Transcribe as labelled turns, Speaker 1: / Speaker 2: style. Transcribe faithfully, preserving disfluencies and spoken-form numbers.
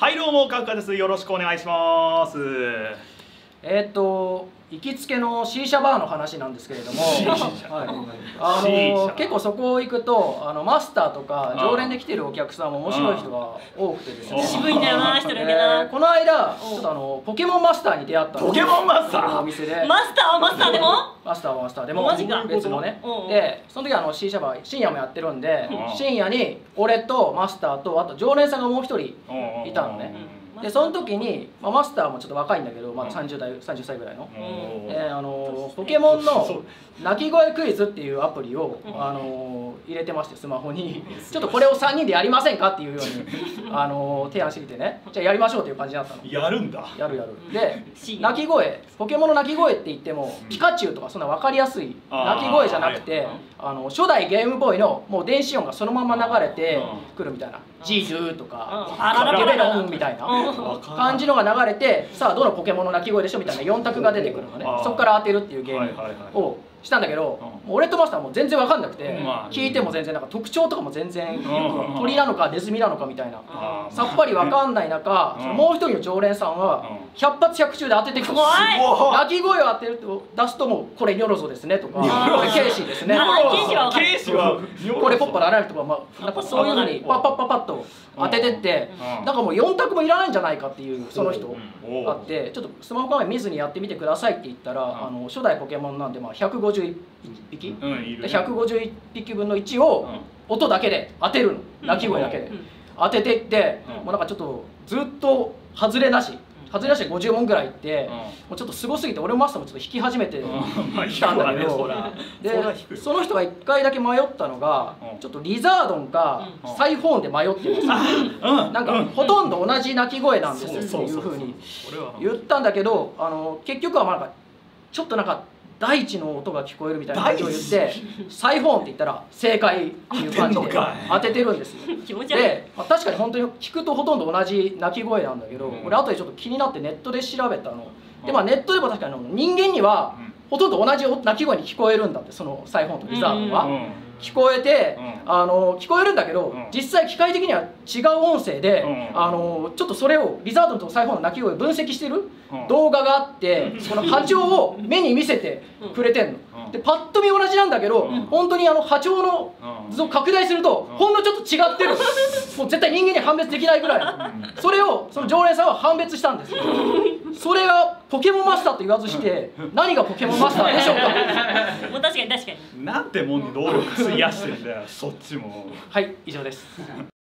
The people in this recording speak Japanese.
Speaker 1: はいどうもカフカです。よろしくお願いします。
Speaker 2: えーっと行きつけのシーシャバーの話なんですけれども、はい、あの結構そこ行くとあのマスターとか常連で来てるお客さんも面白い人が多くてですね、
Speaker 3: 渋いんだよな一人だけな。
Speaker 2: この間ちょっとあのポケモンマスターに出会ったんです。
Speaker 1: ポケモンマスター
Speaker 2: お店で
Speaker 3: マスターはマスターでも
Speaker 2: マスターはマスターでも
Speaker 3: マジか
Speaker 2: 別のね。
Speaker 3: うんうん
Speaker 2: でその時あのシーシャバー深夜もやってるんで、
Speaker 1: うん
Speaker 2: 深夜に俺とマスターとあと常連さんがもう一人いたのね。でその時に、まあ、マスターもちょっと若いんだけどまださんじゅう代さんじゅっさいぐらいの、
Speaker 3: うん
Speaker 2: えー、あのポケモンの鳴き声クイズっていうアプリを、あの入れてましてスマホにちょっとこれをさんにんでやりませんかっていうように、あの提案してきてね、じゃあやりましょうっていう感じだったの。
Speaker 1: やるんだ。
Speaker 2: やるやる。で鳴き声、ポケモンの鳴き声って言ってもピカチュウとかそんな分かりやすい鳴き声じゃなくて、あの初代ゲームボーイのもう電子音がそのまま流れてくるみたいな、ジーズーとかゲベロンみたいな感じのが流れて、さあどのポケモンの鳴き声でしょみたいなよん択が出てくるのね。そこから当てるっていうゲームをしたんだけど、もう俺とマスターはもう全然分かんなくて、聞いても全然なんか特徴とかも全然鳥なのかネズミなのかみたいなさっぱり分かんない中、もう一人の常連さんはひゃく発ひゃく中で当ててくるんですよ。鳴き声を当てると出すともうこれニョロゾですねとか、これケイシーですねとか、
Speaker 1: ケイシは
Speaker 2: これポッパラライフとか、まあなんかそういうふうにパッパッパッパッと当ててって、なんかもうよん択もいらないんじゃないかっていうその人あって、ちょっとスマホ画面見ずにやってみてくださいって言ったら、あの初代ポケモンなんでまあひゃくごじゅういっぴき、でひゃくごじゅういっぴきぶんのいちを音だけで当てるの、鳴き声だけで当てていって、もうなんかちょっとずっと外れなし外れなしでごじゅう問ぐらいいって、もうちょっとすごすぎて俺もマスターもちょっと引き始めてきたんだけど、でその人がいっかいだけ迷ったのが、ちょっとリザードンかサイフォーンで迷ってます、なんかほとんど同じ鳴き声なんですっていうふうに言ったんだけど、あの結局はまあなんかちょっとなんか大地の音が聞こえるみたいな感じを言ってサイフォーンって言ったら正解っていう感じで当ててるんですよ。で、まあ、確かに本当に聞くとほとんど同じ鳴き声なんだけど、俺後でちょっと気になってネットで調べたので、まあネットでも確かに人間にはほとんど同じ鳴き声に聞こえるんだって、そのサイフォーンとリザードンは。聞こえて、あの聞こえるんだけど、実際機械的には違う音声で、あのちょっとそれをリザードンとサイフォーンの鳴き声を分析してる動画があって、その波長を目に見せてくれてんの。でパッと見同じなんだけど、本当にあの波長の図を拡大するとほんのちょっと違ってる、もう絶対人間に判別できないぐらい、それをその常連さんは判別したんですよ。それがポケモンマスターと言わずして何がポケモンマスターでしょうか。
Speaker 3: もう確かに確かに。
Speaker 1: なんてもんに労力費やしてんだよそっちも。
Speaker 2: はい、以上です。